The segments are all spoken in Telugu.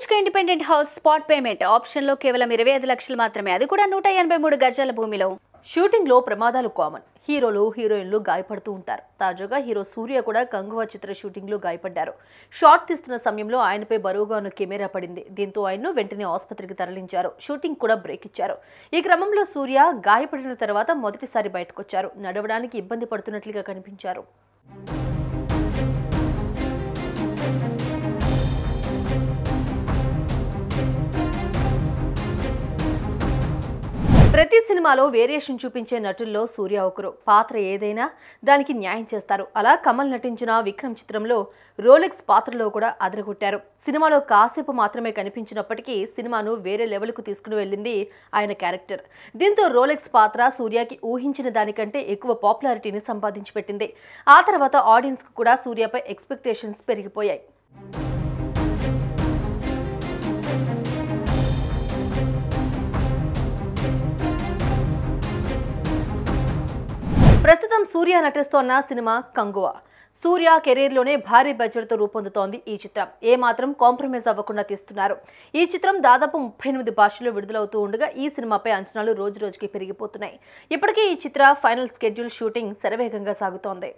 BHK independent house spot payment option లో కేవలం 25 లక్షలు మాత్రమే, అది కూడా 183 గజాల భూమిలో. షూటింగ్ లో ప్రమాదాలు కామన్. హీరోలు హీరోయిన్లు గాయపడుతూ ఉంటారు. తాజాగా హీరో సూర్య కూడా కంగువ చిత్ర షూటింగ్ లో గాయపడ్డారు. షాట్ తీస్తున్న సమయంలో ఆయనపై బరువుగా ఉన్న కెమెరా పడింది. దీంతో ఆయన్ను వెంటనే ఆసుపత్రికి తరలించారు. షూటింగ్ కూడా బ్రేక్ ఇచ్చారు. ఈ క్రమంలో సూర్య గాయపడిన తర్వాత మొదటిసారి బయటకొచ్చారు. నడవడానికి ఇబ్బంది పడుతున్నట్లుగా కనిపించారు. ప్రతి సినిమాలో వేరియేషన్ చూపించే నటుల్లో సూర్య ఒకరు. పాత్ర ఏదైనా దానికి న్యాయం చేస్తారు. అలా కమల్ నటించిన విక్రమ్ చిత్రంలో రోలెక్స్ పాత్రలో కూడా అదరగొట్టారు. సినిమాలో కాసేపు మాత్రమే కనిపించినప్పటికీ సినిమాను వేరే లెవెల్కు తీసుకుని వెళ్ళింది ఆయన క్యారెక్టర్. దీంతో రోలెక్స్ పాత్ర సూర్యకి ఊహించిన దానికంటే ఎక్కువ పాపులారిటీని సంపాదించి పెట్టింది. ఆ తర్వాత ఆడియన్స్కు కూడా సూర్యపై ఎక్స్పెక్టేషన్స్ పెరిగిపోయాయి. ప్రస్తుతం సూర్య నటిస్తోన్న సినిమా కంగువ. సూర్య కెరీర్లోనే భారీ బడ్జెట్తో రూపొందుతోంది ఈ చిత్రం. ఏమాత్రం కాంప్రమైజ్ అవ్వకుండా తీస్తున్నారు. ఈ చిత్రం దాదాపు 38 భాషల్లో విడుదలవుతూ ఉండగా ఈ సినిమాపై అంచనాలు రోజురోజుకి పెరిగిపోతున్నాయి. ఇప్పటికే ఈ చిత్ర ఫైనల్ స్కెడ్యూల్ షూటింగ్ శరవేగంగా సాగుతోంది.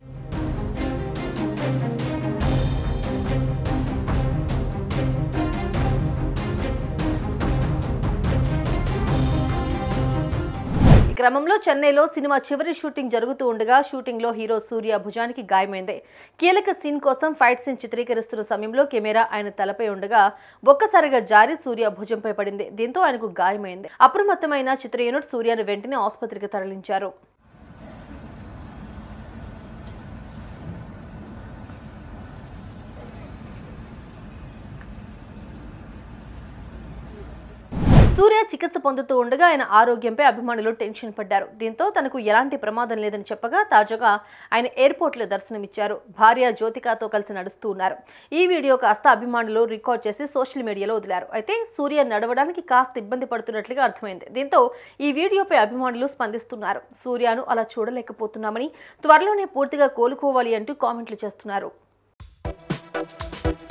క్రమంలో చెన్నైలో సినిమా చివరి షూటింగ్ జరుగుతూ ఉండగా షూటింగ్ లో హీరో సూర్య భుజానికి గాయమైంది. కీలక సీన్ కోసం ఫైట్ సీన్ చిత్రీకరిస్తున్న సమయంలో కెమెరా ఆయన తలపై ఉండగా ఒక్కసారిగా జారి సూర్య భుజంపై పడింది. దీంతో ఆయనకు గాయమైంది. అప్రమత్తమైన చిత్ర యూనిట్ సూర్యను వెంటనే ఆసుపత్రికి తరలించారు. సూర్య చికిత్స పొందుతూ ఉండగా ఆయన ఆరోగ్యంపై అభిమానులు టెన్షన్ పడ్డారు. దీంతో తనకు ఎలాంటి ప్రమాదం లేదని చెప్పగా తాజాగా ఆయన ఎయిర్పోర్ట్లో దర్శనమిచ్చారు. భార్య జ్యోతికతో కలిసి నడుస్తూ ఉన్నారు. ఈ వీడియో కాస్త అభిమానులు రికార్డ్ చేసి సోషల్ మీడియాలో వదిలారు. అయితే సూర్య నడవడానికి కాస్త ఇబ్బంది పడుతున్నట్లుగా అర్థమైంది. దీంతో ఈ వీడియోపై అభిమానులు స్పందిస్తున్నారు. సూర్యను అలా చూడలేకపోతున్నామని, త్వరలోనే పూర్తిగా కోలుకోవాలి అంటూ కామెంట్లు చేస్తున్నారు.